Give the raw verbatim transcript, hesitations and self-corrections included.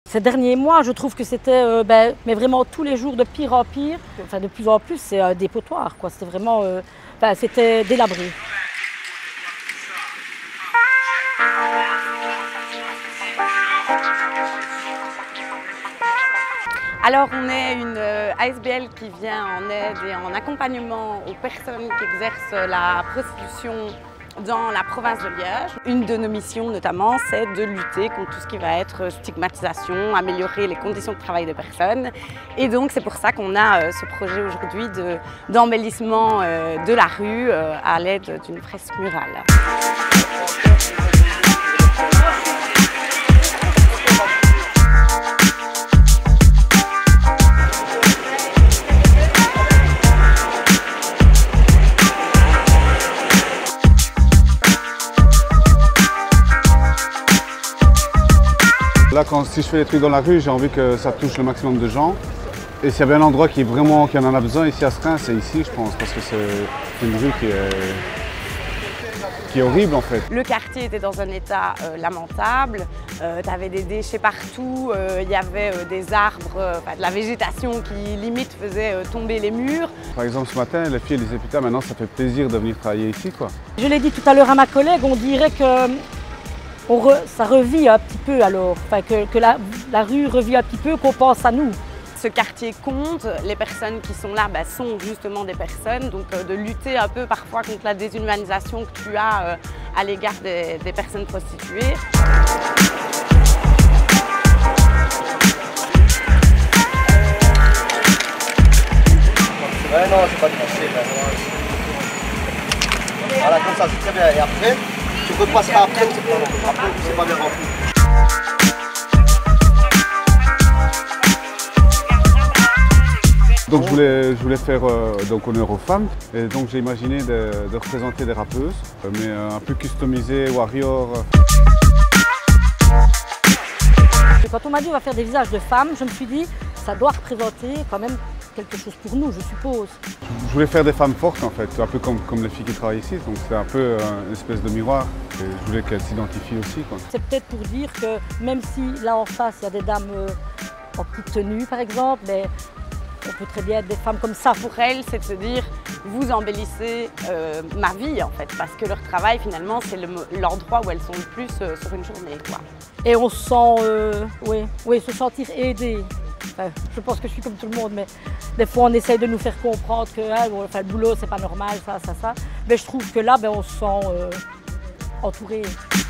Ces derniers mois, je trouve que c'était euh, ben, mais vraiment tous les jours de pire en pire. Enfin, de plus en plus, c'est un dépotoir, quoi. C'était vraiment, euh, enfin, c'était délabré. Alors on est une A S B L qui vient en aide et en accompagnement aux personnes qui exercent la prostitution dans la province de Liège. Une de nos missions notamment, c'est de lutter contre tout ce qui va être stigmatisation, améliorer les conditions de travail des personnes. Et donc c'est pour ça qu'on a ce projet aujourd'hui d'embellissement de la rue à l'aide d'une fresque murale. Là, quand, si je fais des trucs dans la rue, j'ai envie que ça touche le maximum de gens. Et s'il y a bien un endroit qui, est vraiment, qui en a besoin ici à Seraing, c'est ici, je pense, parce que c'est une rue qui est, qui est horrible en fait. Le quartier était dans un état euh, lamentable, euh, tu avais des déchets partout, il euh, y avait euh, des arbres, euh, de la végétation qui limite faisait euh, tomber les murs. Par exemple, ce matin, les filles disaient putain, maintenant ça fait plaisir de venir travailler ici, quoi. Je l'ai dit tout à l'heure à ma collègue, on dirait que On re, ça revit un petit peu alors, enfin, que, que la, la rue revit un petit peu, qu'on pense à nous. Ce quartier compte, les personnes qui sont là bah, sont justement des personnes, donc euh, de lutter un peu parfois contre la déshumanisation que tu as euh, à l'égard des, des personnes prostituées. Ouais, non, c'est pas difficile. Voilà, comme ça, c'est très bien. Et après, tu repasseras après, c'est pas, après, c'est pas bien rempli. Donc je voulais, je voulais faire euh, donc honneur aux femmes et donc j'ai imaginé de, de représenter des rappeuses, mais euh, un peu customisées, warrior. Quand on m'a dit on va faire des visages de femmes, je me suis dit ça doit représenter quand même quelque chose pour nous, je suppose. Je voulais faire des femmes fortes en fait, un peu comme, comme les filles qui travaillent ici, donc c'est un peu euh, une espèce de miroir et je voulais qu'elles s'identifient aussi, quoi. C'est peut-être pour dire que même si là en face il y a des dames euh, en petite tenue par exemple, mais on peut très bien être des femmes comme ça. Pour elles, c'est de se dire, vous embellissez euh, ma vie en fait, parce que leur travail finalement c'est l'endroit où elles sont le plus euh, sur une journée, quoi. Et on se sent, euh, oui, oui, se sentir aidé. Enfin, je pense que je suis comme tout le monde, mais des fois on essaye de nous faire comprendre que ah, bon, enfin, le boulot c'est pas normal, ça, ça, ça. Mais je trouve que là, ben, on se sent euh, entouré.